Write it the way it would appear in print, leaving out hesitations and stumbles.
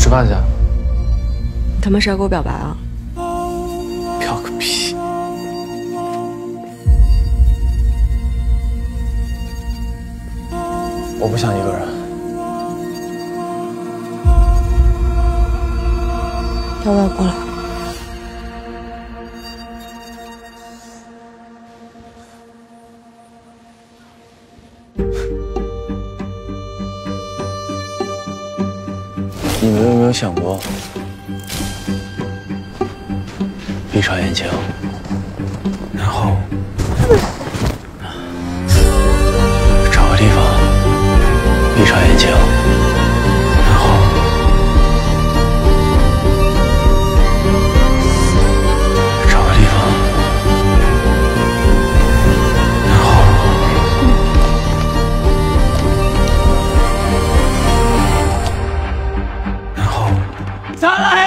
吃饭去。 你他妈是要给我表白啊？ 表个屁！我不想一个人。 要不要过来？ 你们有没有想过，闭上眼睛，然后找个地方，闭上眼睛，然后找个地方，然后然后再来。